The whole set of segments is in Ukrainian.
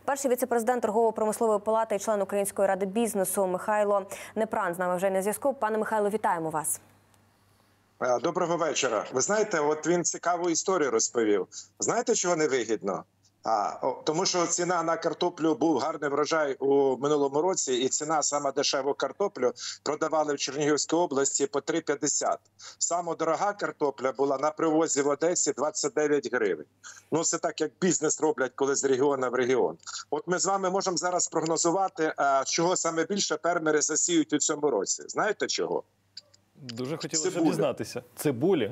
Перший віце-президент Торгово-промислової палати і член Української ради бізнесу Михайло Непран з нами вже на зв'язку. Пане Михайло, вітаємо вас. Доброго вечора. Ви знаєте, от він цікаву історію розповів. Знаєте, чого невигідно? Тому що ціна на картоплю, був гарний врожай у минулому році, і ціна саме дешеву картоплю продавали в Чернігівській області по 3,50. Саме дорога картопля була на привозі в Одесі 29 гривень. Ну, це так, як бізнес роблять, коли з регіону в регіон. От ми з вами можемо зараз прогнозувати, чого саме більше фермери засіють у цьому році. Знаєте чого? Дуже хотілося б дізнатися. Цибулі?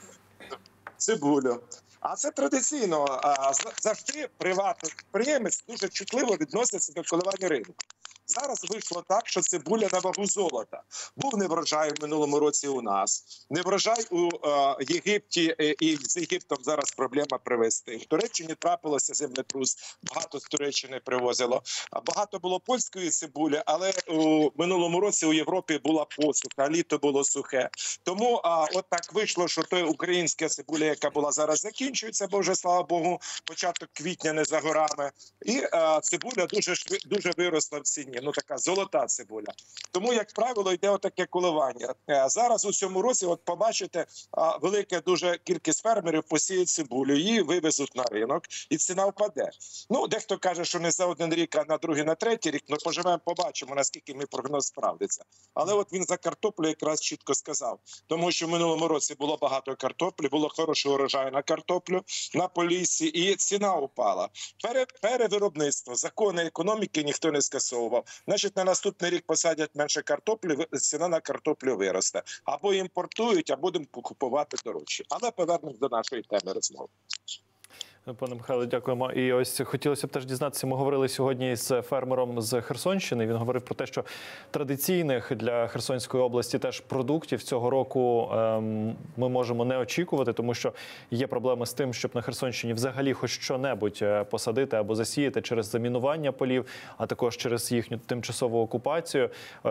Цибулю. А це традиційно. Завжди приватний підприємець дуже чутливо відноситься до коливання ринку. Зараз вийшло так, що цибуля на вагу золота. Був неврожай в минулому році у нас, неврожай у Єгипті, і з Єгиптом зараз проблема привезти. В Туреччині трапилося землетрус, багато з Туреччини привозило. Багато було польської цибулі, але у минулому році у Європі була посуха, літо було сухе. Тому от так вийшло, що той українська цибуля, яка була зараз, закінчується, бо вже, слава Богу, початок квітня не за горами. І цибуля дуже виросла в ціні. Ну, така золота цибуля. Тому, як правило, йде отаке коливання. Зараз у цьому році, от побачите, велика дуже кількість фермерів посіють цибулю, її вивезуть на ринок, і ціна впаде. Ну, дехто каже, що не за один рік, а на другий, на третій рік. Ну, поживемо, побачимо, наскільки мій прогноз справдиться. Але от він за картоплю якраз чітко сказав. Тому що в минулому році було багато картоплі, було хороший урожай на картоплю, на Поліссі, і ціна упала. Перевиробництво, закони економіки ніхто не скасовував. Значить, на наступний рік посадять менше картоплі, ціна на картоплю виросте. Або імпортують, а будемо купувати дорожче. Але повернемось до нашої теми розмови. Пане Михайло, дякуємо. І ось хотілося б теж дізнатися, ми говорили сьогодні з фермером з Херсонщини. Він говорив про те, що традиційних для Херсонської області теж продуктів цього року ми можемо не очікувати, тому що є проблеми з тим, щоб на Херсонщині взагалі хоч що-небудь посадити або засіяти через замінування полів, а також через їхню тимчасову окупацію.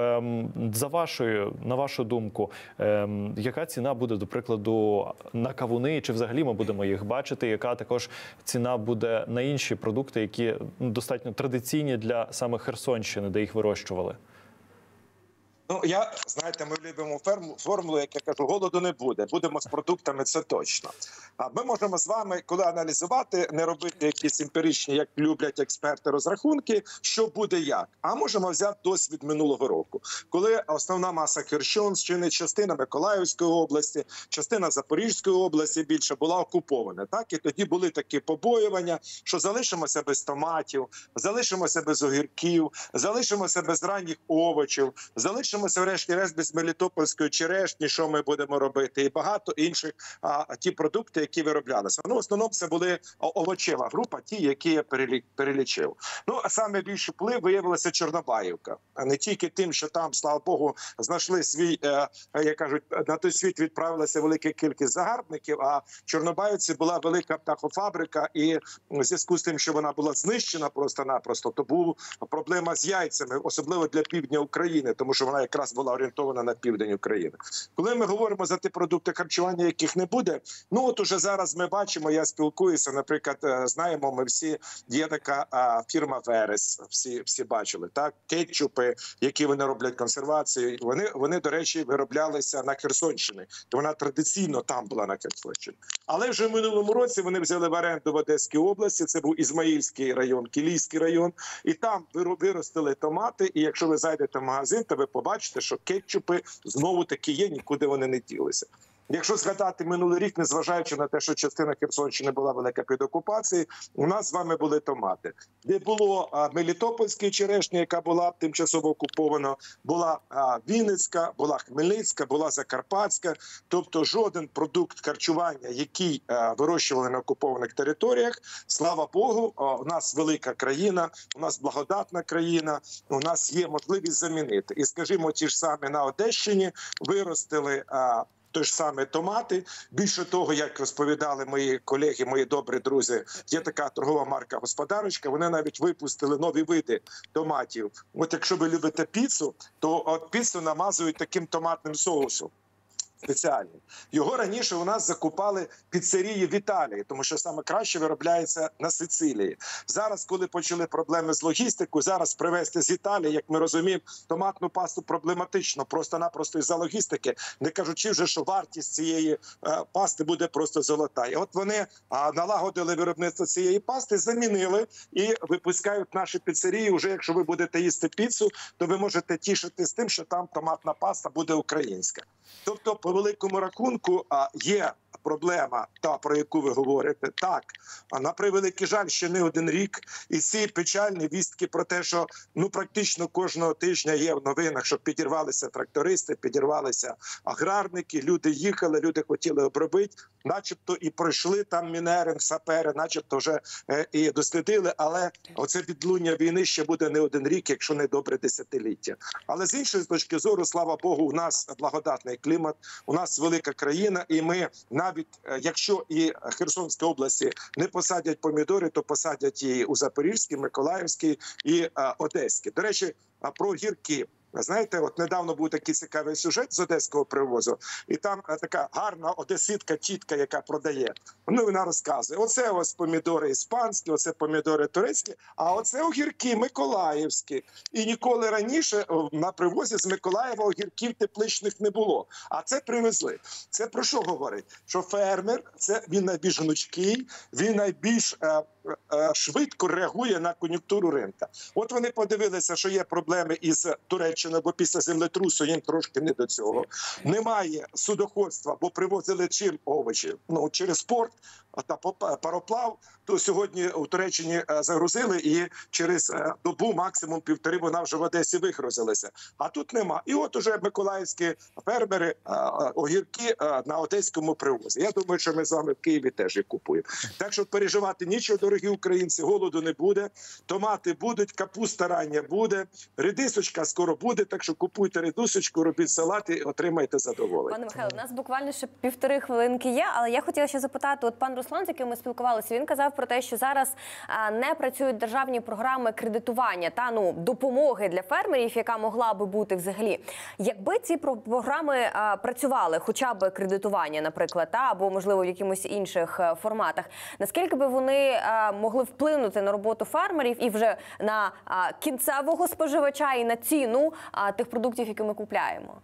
На вашу думку, яка ціна буде, до прикладу, на кавуни, чи взагалі ми будемо їх бачити, яка також ціна буде на інші продукти, які достатньо традиційні для саме Херсонщини, де їх вирощували? Ну, знаєте, ми любимо формулу, як я кажу, голоду не буде. Будемо з продуктами, це точно. Ми можемо з вами, коли аналізувати, не робити якісь емпіричні, як люблять експерти, розрахунки, що буде як. А можемо взяти досвід минулого року, коли основна маса Херсонщини, частина Миколаївської області, частина Запорізької області більше була окупована. Так? І тоді були такі побоювання, що залишимося без томатів, залишимося без огірків, залишимося без ранніх овочів, залишимося врешті-решт без мелітопольської черешні, що ми будемо робити, і багато інших ті продукти, які вироблялися. Ну, в основному це були овочева група, ті, які я перелічив. Ну, а саме більший вплив виявилася Чорнобаївка. А не тільки тим, що там, слава Богу, знайшли свій, як кажуть, на той світ відправилася велика кількість загарбників, а в Чорнобаївці була велика птахофабрика, і в зв'язку з тим, що вона була знищена просто-напросто, то була проблема з яйцями, особливо для півдня України, тому що вона якраз була орієнтована на південь України. Коли ми говоримо за ті продукти харчування, яких не буде, ну от уже зараз ми бачимо, я спілкуюся, наприклад, знаємо ми всі, є така фірма Верес, всі бачили, так, кетчупи, які вони роблять консервацію, вони, до речі, вироблялися на Херсонщині, то вона традиційно там була на Херсонщині. Але вже в минулому році вони взяли в оренду в Одеській області, це був Ізмаїльський район, Кілійський район, і там виростили томати, і якщо ви зайдете в магазин, то ви побачите, що кетчупи знову-таки є, нікуди вони не ділися. Якщо згадати минулий рік, незважаючи на те, що частина Херсонщини була велика під окупацією, у нас з вами були томати. Де було мелітопольська черешня, яка була тимчасово окупована, була Вінницька, була Хмельницька, була Закарпатська. Тобто жоден продукт харчування, який вирощували на окупованих територіях, слава Богу, у нас велика країна, у нас благодатна країна, у нас є можливість замінити. І, скажімо, ті ж самі на Одещині виростили той ж саме томати. Більше того, як розповідали мої колеги, мої добрі друзі, є така торгова марка «Господарочка», вони навіть випустили нові види томатів. От якщо ви любите піцу, то от піцу намазують таким томатним соусом. спеціальний. Його раніше у нас закупали піцерії в Італії, тому що саме краще виробляється на Сицилії. Зараз, коли почали проблеми з логістикою, зараз привезти з Італії, як ми розуміємо, томатну пасту проблематично, просто-напросто із-за логістики, не кажучи вже, що вартість цієї пасти буде просто золота. І от вони налагодили виробництво цієї пасти, замінили і випускають наші піцерії. Уже якщо ви будете їсти піцу, то ви можете тішитись тим, що там томатна паста буде українська. Тобто, по великому рахунку, є проблема, та, про яку ви говорите, так, на превеликий жаль, ще не один рік, і ці печальні вістки про те, що практично кожного тижня є в новинах, що підірвалися трактористи, підірвалися аграрники, люди їхали, люди хотіли обробити, начебто і пройшли там мінеринг, сапери, начебто вже і дослідили, але оце відлуння війни ще буде не один рік, якщо не добре десятиліття. Але з іншої точки зору, слава Богу, у нас благодатний клімат, у нас велика країна, і ми навіть, якщо і Херсонській області не посадять помідори, то посадять і у Запорізькій, Миколаївській і Одеській. До речі, про огірки. Знаєте, от недавно був такий цікавий сюжет з одеського привозу, і там така гарна одеситка, тітка, яка продає. Вона розказує, оце ось помідори іспанські, оце помідори турецькі, а оце огірки миколаївські. І ніколи раніше на привозі з Миколаєва огірків тепличних не було. А це привезли. Це про що говорить? Що фермер, він найбільш гнучкий, він найбільш швидко реагує на кон'юнктуру ринку. От вони подивилися, що є проблеми із Туреччиною, бо після землетрусу їм трошки не до цього. Немає судоходства, бо привозили чим овочі? Через порт та пароплав. То сьогодні у Туреччині загрузили і через добу, максимум півтори, вона вже в Одесі вигрузилася. А тут нема. І от уже миколаївські фермери огірки на одеському привозі. Я думаю, що ми з вами в Києві теж їх купуємо. Так що переживати нічого, дорогі українці, голоду не буде, томати будуть, капуста рання буде, редисочка скоро буде, так що купуйте редисочку, робіть салат і отримайте задоволення. Пане Михайло, у нас буквально ще півтори хвилинки є, але я хотіла ще запитати, от пан Руслан, з яким ми спілкувалися, він казав про те, що зараз не працюють державні програми кредитування та допомоги для фермерів, яка могла би бути взагалі. Якби ці програми працювали, хоча б кредитування, наприклад, або, можливо, в якихось інших форматах, наскільки би вони могли вплинути на роботу фермерів і вже на кінцевого споживача і на ціну тих продуктів, які ми купляємо?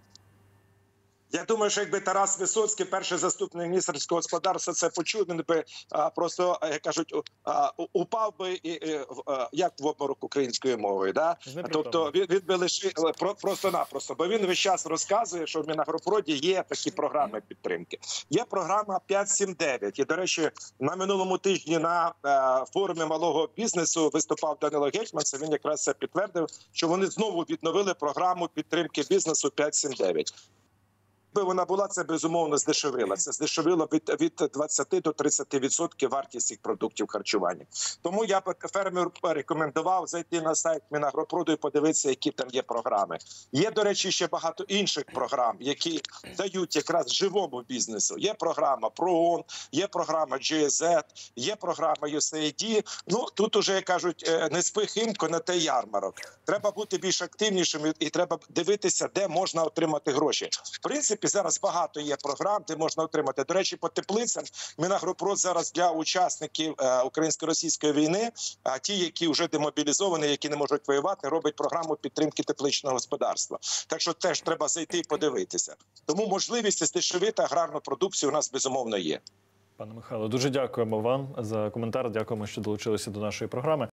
Я думаю, що якби Тарас Висоцький, перший заступник міністра сільського господарства, це почув, він би просто, як кажуть, упав би, як в обморок українською мовою. Да? Тобто він би лише просто-напросто, бо він весь час розказує, що в Мінагропроді є такі програми підтримки. Є програма 5-7-9. І, до речі, на минулому тижні на форумі малого бізнесу виступав Данило Гетьманцев, він якраз це підтвердив, що вони знову відновили програму підтримки бізнесу 5-7-9. Якби вона була, це безумовно здешевило. Це здешевило від 20 до 30% вартість цих продуктів харчування. Тому я б фермеру рекомендував зайти на сайт Мінагропроду і подивитися, які там є програми. Є, до речі, ще багато інших програм, які дають якраз живому бізнесу. Є програма ПРООН, є програма GSZ, є програма USAID. Тут уже, як кажуть, не спи, Химко, на те ярмарок. Треба бути більш активнішими і треба дивитися, де можна отримати гроші. В принципі, зараз багато є програм, де можна отримати. До речі, по теплицям Мінагропрод зараз для учасників українсько-російської війни, ті, які вже демобілізовані, які не можуть воювати, робить програму підтримки тепличного господарства. Так що теж треба зайти і подивитися. Тому можливість здешевити аграрну продукцію у нас безумовно є. Пане Михайло, дуже дякуємо вам за коментар. Дякуємо, що долучилися до нашої програми.